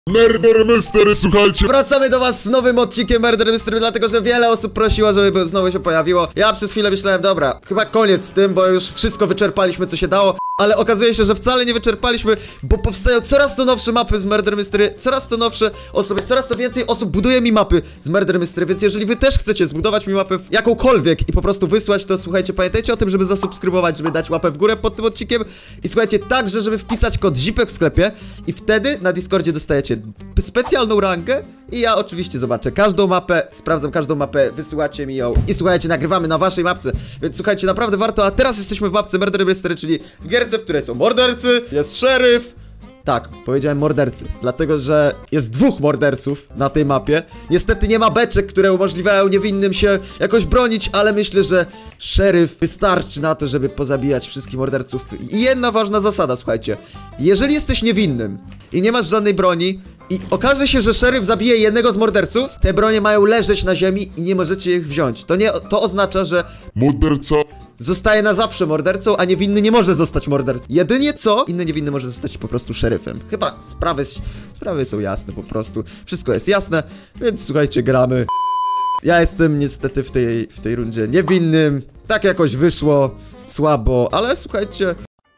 Murder Mystery, słuchajcie. Wracamy do was z nowym odcinkiem Murder Mystery, dlatego że wiele osób prosiło, żeby znowu się pojawiło. Ja przez chwilę myślałem, dobra, chyba koniec z tym, bo już wszystko wyczerpaliśmy, co się dało. Ale okazuje się, że wcale nie wyczerpaliśmy, bo powstają coraz to nowsze mapy z Murder Mystery, coraz to nowsze osoby, coraz to więcej osób buduje mi mapy z Murder Mystery, więc jeżeli wy też chcecie zbudować mi mapę jakąkolwiek i po prostu wysłać, to słuchajcie, pamiętajcie o tym, żeby zasubskrybować, żeby dać łapę w górę pod tym odcinkiem i słuchajcie, także, żeby wpisać kod ZIPek w sklepie i wtedy na Discordzie dostajecie specjalną rangę i ja oczywiście zobaczę każdą mapę, sprawdzam każdą mapę, wysyłacie mi ją i słuchajcie, nagrywamy na waszej mapce, więc słuchajcie, naprawdę warto, a teraz jesteśmy w mapce Murder Mystery, czyli w gierce, w której są mordercy, jest szeryf. Tak, powiedziałem mordercy, dlatego że jest dwóch morderców na tej mapie. Niestety nie ma beczek, które umożliwiają niewinnym się jakoś bronić, ale myślę, że szeryf wystarczy na to, żeby pozabijać wszystkich morderców. I jedna ważna zasada, słuchajcie, jeżeli jesteś niewinnym i nie masz żadnej broni i okaże się, że szeryf zabije jednego z morderców, te bronie mają leżeć na ziemi i nie możecie ich wziąć. To oznacza, że Morderca zostaje na zawsze mordercą, a niewinny nie może zostać mordercą. Jedynie co? Inny niewinny może zostać po prostu szeryfem. Chyba sprawy są jasne po prostu. Wszystko jest jasne, więc słuchajcie, gramy. Ja jestem niestety w tej rundzie niewinnym. Tak jakoś wyszło, słabo, ale słuchajcie.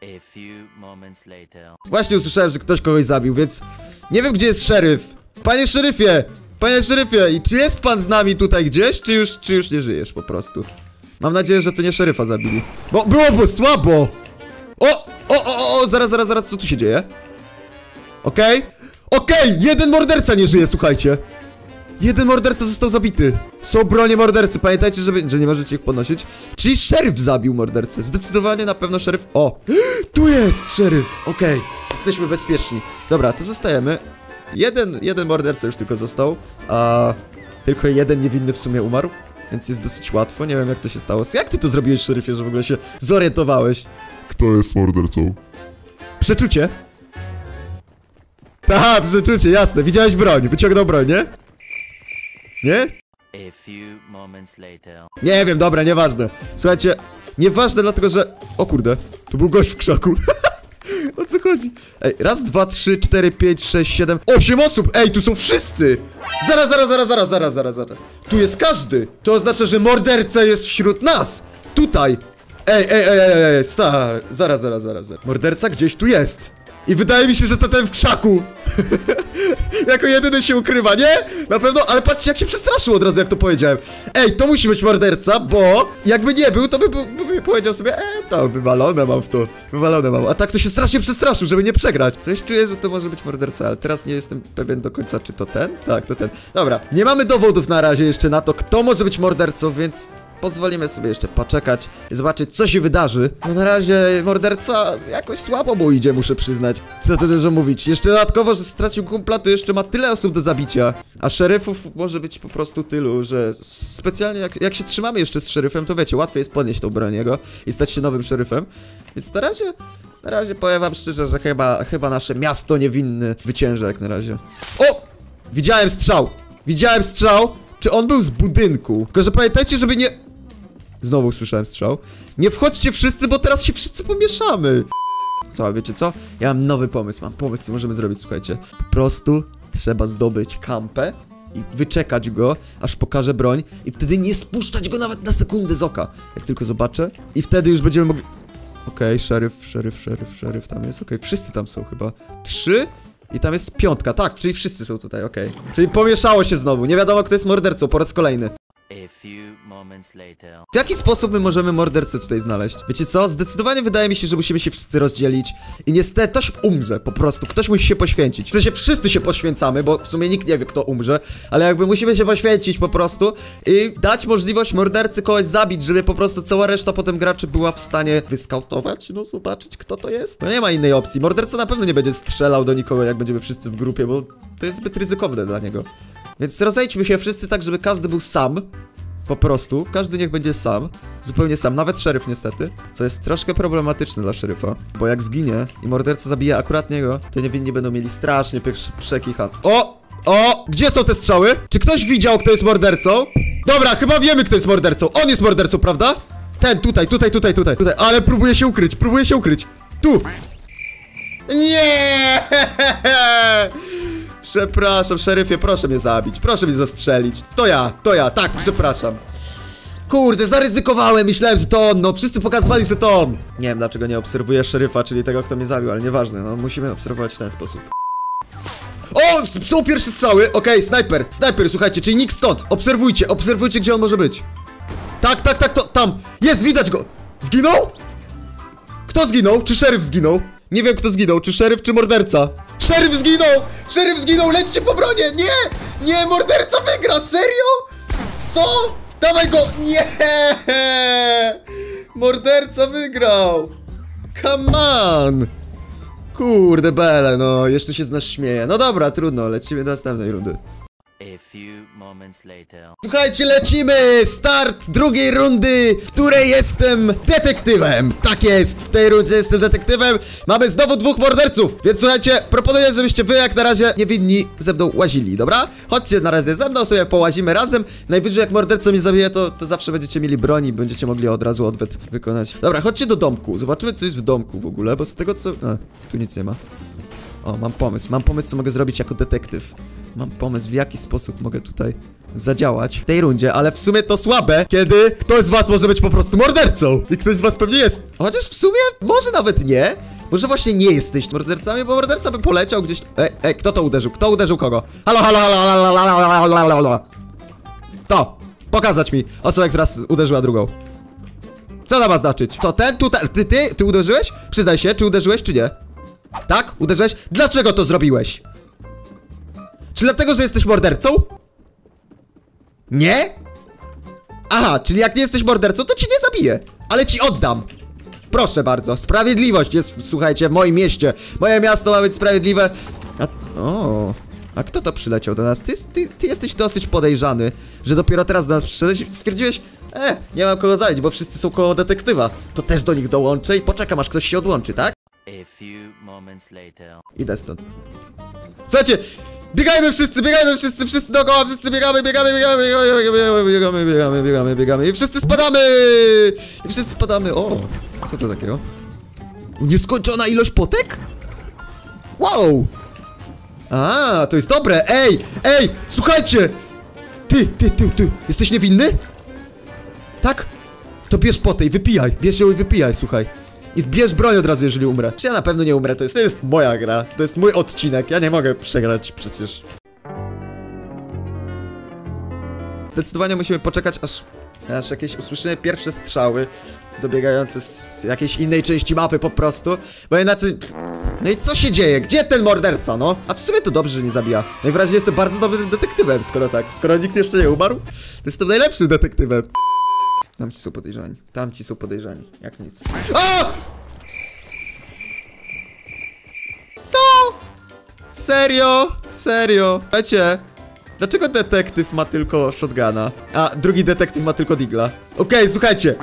Właśnie usłyszałem, że ktoś kogoś zabił, więc nie wiem, gdzie jest szeryf. Panie szeryfie! Panie szeryfie! I czy jest pan z nami tutaj gdzieś, czy już nie żyjesz po prostu? Mam nadzieję, że to nie szeryfa zabili. Bo byłoby słabo! Zaraz, co tu się dzieje? Okej, jeden morderca nie żyje, słuchajcie. Jeden morderca został zabity. Są bronie mordercy, pamiętajcie, że nie możecie ich podnosić. Czyli szeryf zabił mordercę. Zdecydowanie na pewno szeryf... O! Tu jest szeryf! Okej, jesteśmy bezpieczni. Dobra, to zostajemy. Jeden morderca już tylko został. A tylko jeden niewinny w sumie umarł. Więc jest dosyć łatwo, nie wiem jak to się stało. Jak ty to zrobiłeś, szeryfie, że w ogóle się zorientowałeś? Kto jest mordercą? Przeczucie? Tak, przeczucie, jasne. Widziałeś broń, wyciągnął broń, nie? Nie? Nie wiem, dobra, nieważne. Słuchajcie, nieważne dlatego, że... O kurde, tu był gość w krzaku. O co chodzi? Ej, raz, dwa, trzy, cztery, pięć, sześć, siedem, 8 osób! Ej, tu są wszyscy! Zaraz. Tu jest każdy! To oznacza, że morderca jest wśród nas! Tutaj! Ej, zaraz. Morderca gdzieś tu jest! I wydaje mi się, że to ten w krzaku! Jako jedyny się ukrywa, nie? Na pewno, ale patrzcie jak się przestraszył od razu, jak to powiedziałem. Ej, to musi być morderca, bo jakby nie był, to by powiedział sobie, to wywalone mam w to, wywalone mam. A tak to się strasznie przestraszył, żeby nie przegrać. Coś czuję, że to może być morderca, ale teraz nie jestem pewien do końca, czy to ten? Tak, to ten. Dobra, nie mamy dowodów na razie jeszcze na to, kto może być mordercą, więc... pozwolimy sobie jeszcze poczekać i zobaczyć, co się wydarzy. No na razie morderca jakoś słabo mu idzie, muszę przyznać. Co tu dużo mówić. Jeszcze dodatkowo, że stracił kumpla, to jeszcze ma tyle osób do zabicia. A szeryfów może być po prostu tylu, że specjalnie jak się trzymamy jeszcze z szeryfem, to wiecie, łatwiej jest podnieść tą broń jego i stać się nowym szeryfem. Więc na razie powiem wam szczerze, że chyba nasze miasto niewinny wycięża jak na razie. O! Widziałem strzał! Czy on był z budynku? Tylko, że pamiętajcie, żeby nie... Znowu słyszałem strzał. Nie wchodźcie wszyscy, bo teraz się wszyscy pomieszamy. Co, wiecie co? Ja mam nowy pomysł, co możemy zrobić, słuchajcie. Po prostu trzeba zdobyć kampę i wyczekać go, aż pokaże broń i wtedy nie spuszczać go nawet na sekundę z oka. Jak tylko zobaczę i wtedy już będziemy mogli... Okej, szeryf tam jest, okej, wszyscy tam są chyba. 3 i tam jest 5, tak, czyli wszyscy są tutaj, okej. Czyli pomieszało się znowu, nie wiadomo kto jest mordercą po raz kolejny. W jaki sposób my możemy mordercę tutaj znaleźć? Wiecie co? Zdecydowanie wydaje mi się, że musimy się wszyscy rozdzielić. I niestety ktoś umrze po prostu. Ktoś musi się poświęcić. W sensie wszyscy się poświęcamy, bo w sumie nikt nie wie kto umrze. Ale jakby musimy się poświęcić po prostu i dać możliwość mordercy kogoś zabić, żeby po prostu cała reszta potem graczy była w stanie wyskautować, no zobaczyć kto to jest. No nie ma innej opcji. Morderca na pewno nie będzie strzelał do nikogo, jak będziemy wszyscy w grupie, bo to jest zbyt ryzykowne dla niego. Więc rozejdźmy się wszyscy tak, żeby każdy był sam. Po prostu, każdy niech będzie sam. Zupełnie sam, nawet szeryf niestety. Co jest troszkę problematyczne dla szeryfa. Bo jak zginie i morderca zabije akurat niego, to niewinni będą mieli strasznie przekicha. O! Gdzie są te strzały? Czy ktoś widział, kto jest mordercą? Dobra, chyba wiemy, kto jest mordercą. On jest mordercą, prawda? Ten, tutaj. Ale próbuje się ukryć. Tu! Nie! Przepraszam, szeryfie, proszę mnie zabić. Proszę mnie zastrzelić. To ja, tak, przepraszam. Kurde, zaryzykowałem, myślałem, że to on, no wszyscy pokazywali, że to on. Nie wiem, dlaczego nie obserwuję szeryfa, czyli tego, kto mnie zabił, ale nieważne, no musimy obserwować w ten sposób. O, są pierwsze strzały, okej, snajper, słuchajcie, czyli nikt stąd. Obserwujcie, gdzie on może być. Tak, to, tam, jest, widać go. Zginął? Kto zginął? Czy szeryf zginął? Nie wiem, kto zginął, czy szeryf, czy morderca. Szeryf zginął, lećcie po bronie, nie, morderca wygra, serio? Co? Dawaj go! Nie! Morderca wygrał! Come on! Kurde bele, no, jeszcze się z nas śmieje. No dobra, trudno, lecimy do następnej rundy. A few moments later. Słuchajcie, lecimy! Start drugiej rundy, w której jestem detektywem. Tak jest, w tej rundzie jestem detektywem. Mamy znowu dwóch morderców, więc słuchajcie, proponuję, żebyście wy jak na razie niewinni ze mną łazili, dobra? Chodźcie na razie ze mną, sobie połazimy razem. Najwyżej jak morderca mnie zabije, to zawsze będziecie mieli broń i będziecie mogli od razu odwet wykonać. Dobra, chodźcie do domku, zobaczymy co jest w domku w ogóle, bo z tego co... A, tu nic nie ma. O, mam pomysł, co mogę zrobić jako detektyw. Mam pomysł, w jaki sposób mogę tutaj zadziałać w tej rundzie, ale w sumie to słabe, kiedy ktoś z was może być po prostu mordercą. I ktoś z was pewnie jest. Chociaż w sumie może nawet nie. Może właśnie nie jesteś mordercami, bo morderca by poleciał gdzieś... Ej, kto to uderzył? Kto uderzył kogo? Halo. To! Pokazać mi osobę, która uderzyła drugą. Co to ma znaczyć? Co, ten tutaj... Ty uderzyłeś? Przyznaj się, czy uderzyłeś, czy nie? Tak? Uderzyłeś? Dlaczego to zrobiłeś? Czy dlatego, że jesteś mordercą? Nie? Aha, czyli jak nie jesteś mordercą, to ci nie zabiję. Ale ci oddam. Proszę bardzo, sprawiedliwość jest, słuchajcie, w moim mieście. Moje miasto ma być sprawiedliwe. A kto to przyleciał do nas? Ty jesteś dosyć podejrzany, że dopiero teraz do nas przyszedłeś i stwierdziłeś, nie mam kogo zabić, bo wszyscy są koło detektywa. To też do nich dołączę i poczekam, aż ktoś się odłączy, tak? A few moments later. Idę stąd. Słuchajcie, biegajmy wszyscy dookoła, wszyscy biegamy i wszyscy spadamy. O, co to takiego? Nieskończona ilość potek? Wow! A, to jest dobre, ej, słuchajcie! Ty, jesteś niewinny? Tak? To bierz potę i wypijaj, bierz ją i wypijaj, słuchaj. I zbierz broń od razu, jeżeli umrę. Ja na pewno nie umrę, to jest moja gra. To jest mój odcinek, ja nie mogę przegrać przecież. Zdecydowanie musimy poczekać, aż jakieś usłyszymy pierwsze strzały dobiegające z jakiejś innej części mapy po prostu. Bo inaczej... No i co się dzieje? Gdzie ten morderca, no? A w sumie to dobrze, że nie zabija. Najwyraźniej jestem bardzo dobrym detektywem, skoro tak. Skoro nikt jeszcze nie umarł, to jestem najlepszym detektywem. Tamci są podejrzani, jak nic. A! Co? Serio? Wiecie, dlaczego detektyw ma tylko shotguna, a drugi detektyw ma tylko digla? Okej, słuchajcie.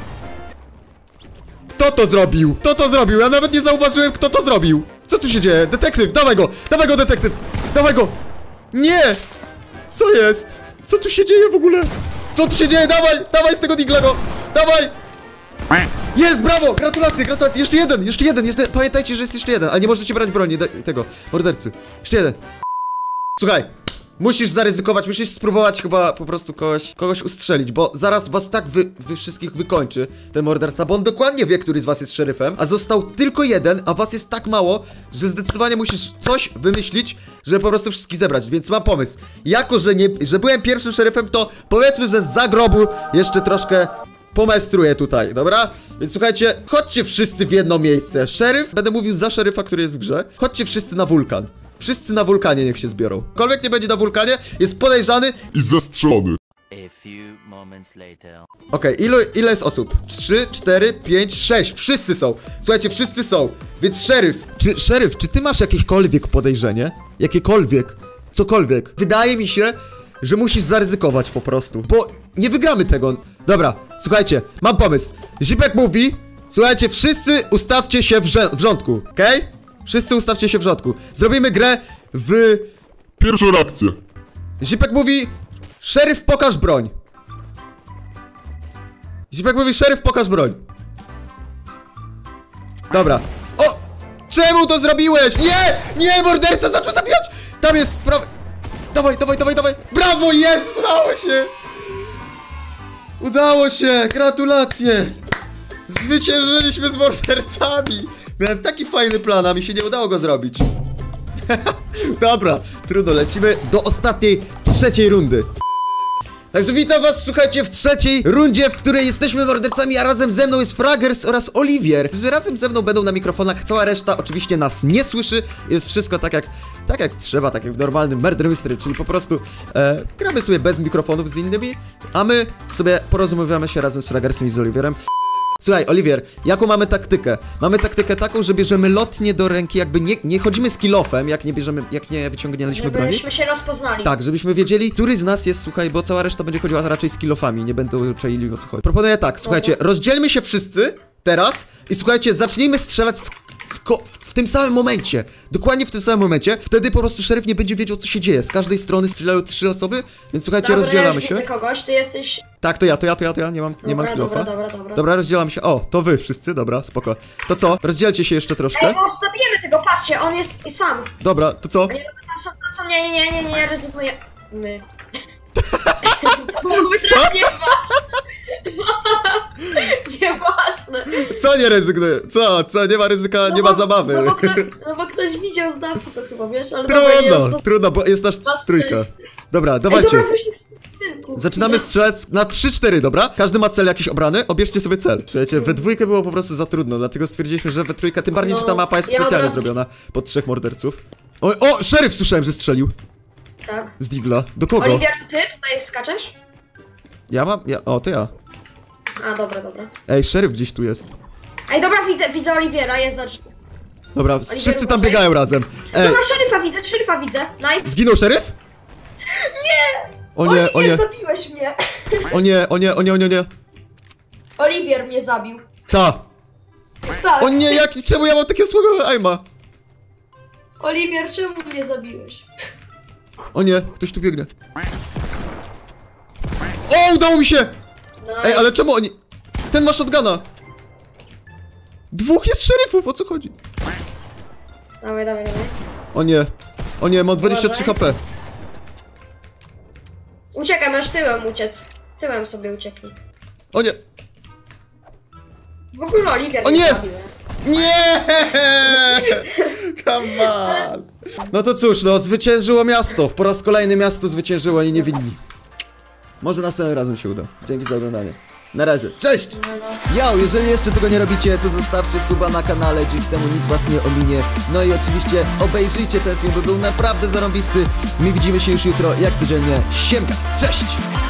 Kto to zrobił? Ja nawet nie zauważyłem, kto to zrobił. Co tu się dzieje? Detektyw, dawaj go detektyw, dawaj go. Nie! Co jest? Co tu się dzieje w ogóle? Co tu się dzieje? Dawaj z tego digla go! Dawaj! Jest, brawo! Gratulacje! Jeszcze jeden! Pamiętajcie, że jest jeszcze jeden, ale nie możecie brać broni tego mordercy. Jeszcze jeden. Słuchaj, musisz zaryzykować, musisz spróbować chyba po prostu kogoś ustrzelić, bo zaraz was tak wy wszystkich wykończy ten morderca, bo on dokładnie wie, który z was jest szeryfem, a został tylko jeden, a was jest tak mało, że zdecydowanie musisz coś wymyślić, żeby po prostu wszystkich zebrać, więc mam pomysł. Jako, że byłem pierwszym szeryfem, to powiedzmy, że z zagrobu jeszcze troszkę pomestruję tutaj, dobra? Więc słuchajcie, chodźcie wszyscy w jedno miejsce. Szeryf, będę mówił za szeryfa, który jest w grze. Chodźcie wszyscy na wulkan. Wszyscy na wulkanie niech się zbiorą. Kolwiek nie będzie na wulkanie, jest podejrzany I zastrzelony. A few moments later. Okej, ile jest osób? 3, 4, 5, 6. Wszyscy są. Słuchajcie, wszyscy są. Więc szeryf, czy ty masz jakiekolwiek podejrzenie? Jakiekolwiek? Cokolwiek? Wydaje mi się, że musisz zaryzykować po prostu, bo nie wygramy tego. Dobra, słuchajcie, mam pomysł. Zipek mówi, słuchajcie, wszyscy ustawcie się w rządku, okej? Wszyscy ustawcie się w rządku. Zrobimy grę w... Pierwszą reakcję. Zipek mówi, szeryf pokaż broń. Zipek mówi, szeryf pokaż broń. Dobra. O! Czemu to zrobiłeś? Nie! Morderca zaczął zabijać! Tam jest sprawa. Dawaj, dawaj, dawaj, dawaj. Brawo, jest! Udało się! Udało się! Gratulacje! Zwyciężyliśmy z mordercami! Miałem taki fajny plan, a mi się nie udało go zrobić. Dobra, trudno, lecimy do ostatniej, trzeciej rundy. Także witam was, słuchajcie, w trzeciej rundzie, w której jesteśmy mordercami, a razem ze mną jest Fraggers oraz Olivier, którzy razem ze mną będą na mikrofonach, cała reszta oczywiście nas nie słyszy, jest wszystko tak jak trzeba, tak jak w normalnym Murder Mystery, czyli po prostu gramy sobie bez mikrofonów z innymi, a my sobie porozmawiamy się razem z Fraggersem i z Olivierem. Słuchaj, Olivier, jaką mamy taktykę? Mamy taktykę taką, że bierzemy lotnie do ręki, jakby nie chodzimy z kill-offem, jak nie wyciągnęliśmy broni. Żebyśmy się rozpoznali. Tak, żebyśmy wiedzieli, który z nas jest, słuchaj, bo cała reszta będzie chodziła raczej z kill-offami, nie będą czaili, o co chodzi. Proponuję tak, słuchajcie, rozdzielmy się wszyscy teraz i słuchajcie, zacznijmy strzelać w tym samym momencie. Dokładnie w tym samym momencie. Wtedy po prostu szeryf nie będzie wiedział, co się dzieje. Z każdej strony strzelają 3 osoby, więc słuchajcie, Dobra, rozdzielamy ja się. widzę kogoś, ty jesteś... Tak, to ja, nie mam kill-offa. Dobra. Dobra, rozdzielam się. O, to wy wszyscy, dobra, spoko. To co? Rozdzielcie się jeszcze troszkę. Ej, bo zabijemy tego, patrzcie, on jest sam. Dobra, to co? A nie, tam są, nie, rezygnuję. My. Co? Nieważne. Co nie rezygnuję? Co? Nie ma ryzyka, nie ma zabawy. No bo ktoś widział z dachu to chyba, wiesz, ale dobra, Trudno, bo jest nasz trójka. Dobra, dawajcie. Zaczynamy strzelać na 3-4, dobra? Każdy ma cel jakiś obrany, obierzcie sobie cel. Słuchajcie, we dwójkę było po prostu za trudno, dlatego stwierdziliśmy, że we trójkę, tym bardziej, że ta mapa jest specjalnie zrobiona pod 3 morderców. O, szeryf słyszałem, że strzelił. Tak. Z digla. Do kogo? Olivier, to ty tutaj skaczesz? To ja. A, dobra. Ej, szeryf gdzieś tu jest. Ej, dobra, widzę Oliviera, jest za... Dobra, wszyscy tam biegają razem. Ej, Dobra, szeryfa widzę, nice. zginął szeryf? Nie! O nie. Zabiłeś mnie. O nie. Olivier mnie zabił. Ta. Tak. O nie, czemu ja mam takiego słabego aima? Olivier, czemu mnie zabiłeś? O nie, ktoś tu biegnie. O, udało mi się! Nice. Ej, ale czemu oni... Ten ma shotguna! Dwóch jest szeryfów, o co chodzi? Dawaj. O nie, mam 23 Dawaj. HP. Uciekaj, masz tyłem uciec. Tyłem sobie uciekli. O nie! W ogóle Olivier O mnie nie! zabił. Nie! Come on! No to cóż, zwyciężyło miasto. Po raz kolejny miasto zwyciężyło i niewinni. Może następnym razem się uda. Dzięki za oglądanie. Na razie. Cześć! Yo, jeżeli jeszcze tego nie robicie, to zostawcie suba na kanale, dzięki temu nic was nie ominie. No i oczywiście obejrzyjcie ten film, bo był naprawdę zarąbisty. My widzimy się już jutro, jak codziennie. Siemka! Cześć!